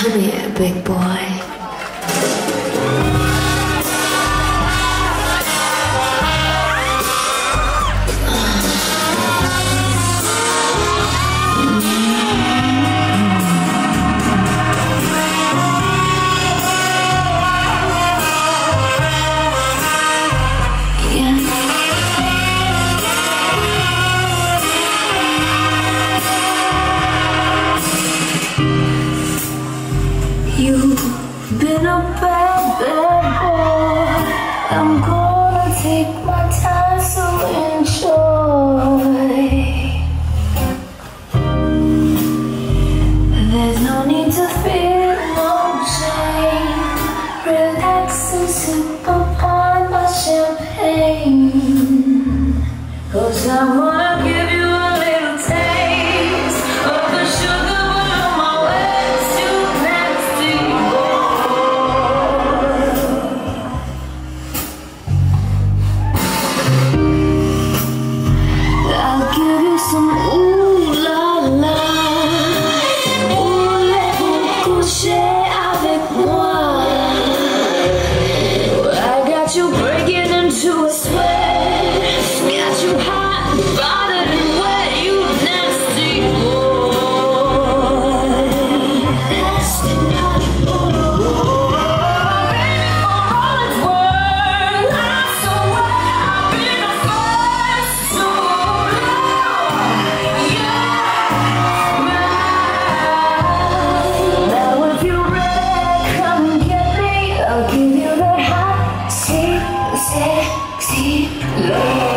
Come here, big boy. You've been a bad, bad boy. I'm gonna take my time to enjoy. There's no need to feel no shame. Relax and sip upon my champagne. 'Cause I wanna give you a little taste of the sugar on my lips. You nasty boy. I'll give you some ooh la la. Voulez-vous coucher avec moi? I got you breaking into a sweat. Got you hot, bothered and wet. You nasty boy. Nasty naughty boy. Ready for all it's worth. I swear I'll be the first to blow your mind. Now if you're ready, come and get me. I'll give you that hot, sweet, sexy love.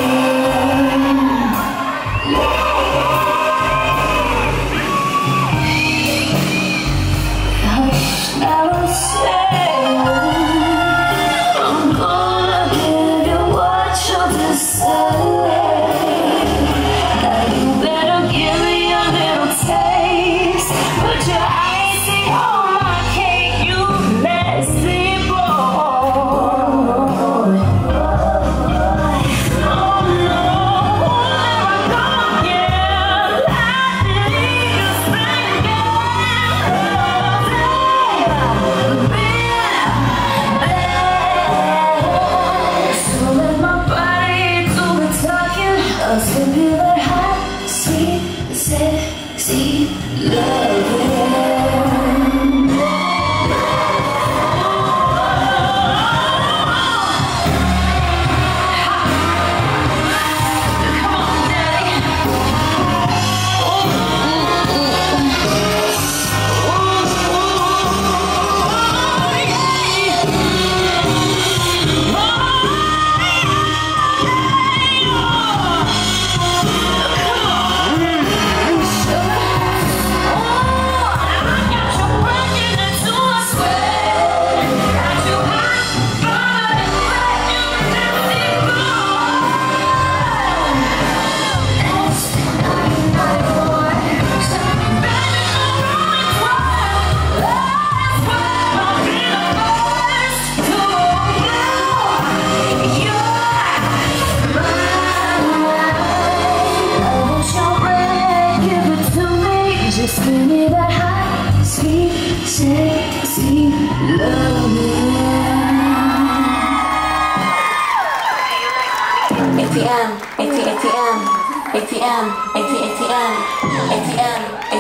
I'm gonna give you what you deserve. Now you better give me a little taste. Put your icing on my cake, you nasty boy. Oh no, there I go again. I need to spend so let my body do the talking. I'll give you that hot, sweet, sexy loving. Come on, daddy. Just give me that hot, sweet, sexy loving. ATM, ATM, ATM, ATM, ATM, ATM.